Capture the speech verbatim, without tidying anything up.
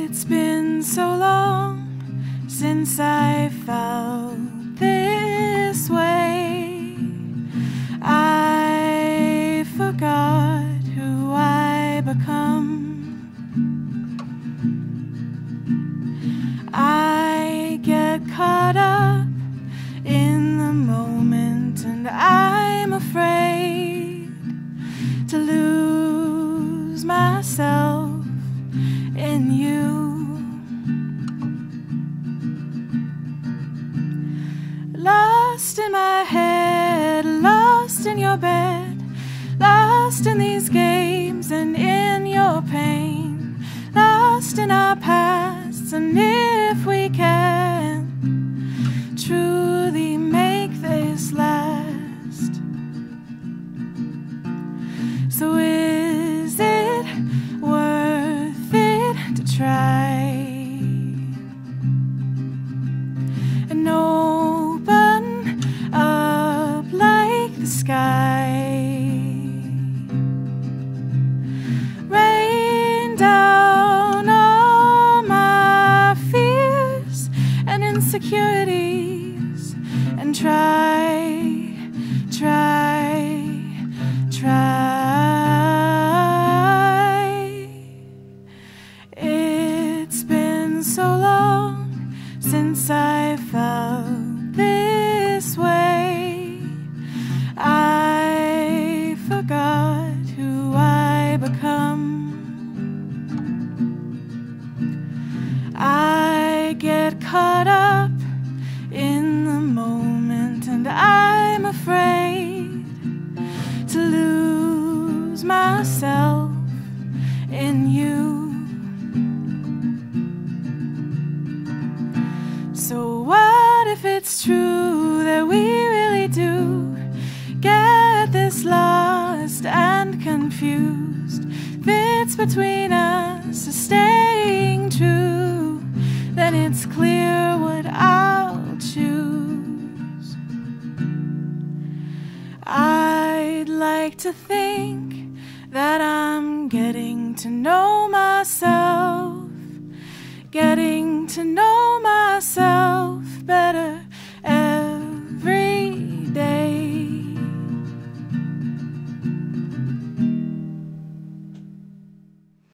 It's been so long since I felt this way. I forgot who I become. I get caught up in the moment, and I'm afraid to lose myself in you. Lost in my head, lost in your bed, lost in these games and in your pain, lost in our pasts, and if we can truly make this last. So is it worth it to try and open up like the sky? Rain down all my fears and insecurities and try, try, try. It's been so long since I felt this way. I forgot who I become. I get caught up in the moment, and I'm afraid to lose myself in you. So what if it's true that we really do get this lost and confused? If it's between us or staying true, then it's clear what I'll choose. I'd like to think that I'm getting to know myself, getting to know myself.